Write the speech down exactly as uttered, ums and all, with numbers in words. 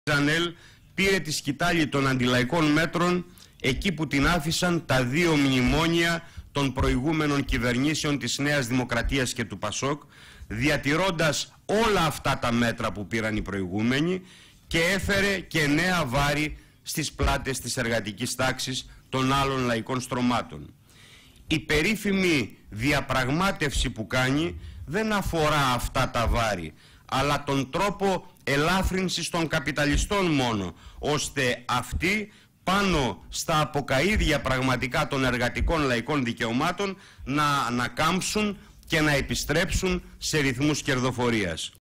Ζανέλ πήρε τη σκητάλη των αντιλαϊκών μέτρων εκεί που την άφησαν τα δύο μνημόνια των προηγούμενων κυβερνήσεων της Νέας Δημοκρατίας και του Πασόκ, διατηρώντας όλα αυτά τα μέτρα που πήραν οι προηγούμενοι, και έφερε και νέα βάρη στις πλάτες της εργατικής τάξης των άλλων λαϊκών στρωμάτων. Η περίφημη διαπραγμάτευση που κάνει δεν αφορά αυτά τα βάρη, αλλά τον τρόπο ελάφρυνσης των καπιταλιστών μόνο, ώστε αυτοί πάνω στα αποκαΐδια πραγματικά των εργατικών λαϊκών δικαιωμάτων να ανακάμψουν και να επιστρέψουν σε ρυθμούς κερδοφορίας.